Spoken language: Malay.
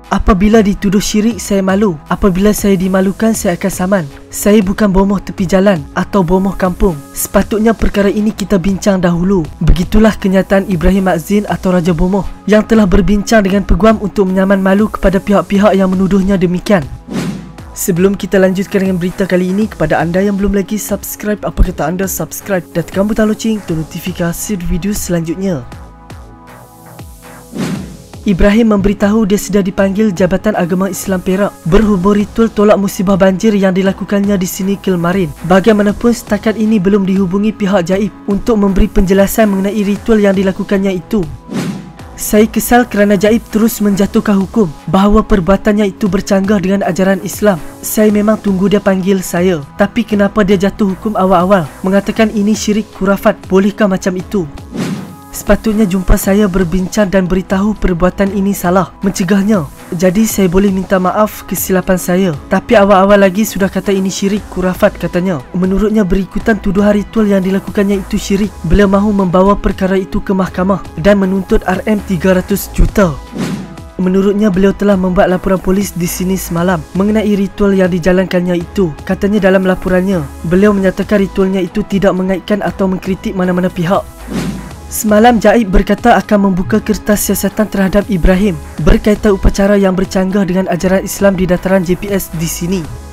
Apabila dituduh syirik, saya malu. Apabila saya dimalukan, saya akan saman. Saya bukan bomoh tepi jalan atau bomoh kampung. Sepatutnya perkara ini kita bincang dahulu. Begitulah kenyataan Ibrahim Maczin atau Raja Bomoh yang telah berbincang dengan peguam untuk menyaman malu kepada pihak-pihak yang menuduhnya demikian. Sebelum kita lanjutkan dengan berita kali ini, kepada anda yang belum lagi subscribe, apa kata anda subscribe dan tekan butang loceng untuk notifikasi video selanjutnya. Ibrahim memberitahu dia sudah dipanggil Jabatan Agama Islam Perak berhubung ritual tolak musibah banjir yang dilakukannya di sini kemarin. Bagaimanapun setakat ini belum dihubungi pihak jaib untuk memberi penjelasan mengenai ritual yang dilakukannya itu. Saya kesal kerana jaib terus menjatuhkan hukum bahawa perbuatannya itu bercanggah dengan ajaran Islam. Saya memang tunggu dia panggil saya, tapi kenapa dia jatuh hukum awal-awal mengatakan ini syirik khurafat? Bolehkah macam itu? Sepatutnya jumpa saya berbincang dan beritahu perbuatan ini salah, mencegahnya. Jadi saya boleh minta maaf kesilapan saya. Tapi awal-awal lagi sudah kata ini syirik khurafat katanya. Menurutnya berikutan tuduhan ritual yang dilakukannya itu syirik. Beliau mahu membawa perkara itu ke mahkamah dan menuntut RM 300 juta. Menurutnya beliau telah membuat laporan polis di sini semalam mengenai ritual yang dijalankannya itu. Katanya dalam laporannya, beliau menyatakan ritualnya itu tidak mengaitkan atau mengkritik mana-mana pihak. Semalam jaib berkata akan membuka kertas siasatan terhadap Ibrahim berkaitan upacara yang bercanggah dengan ajaran Islam di dataran JPS di sini.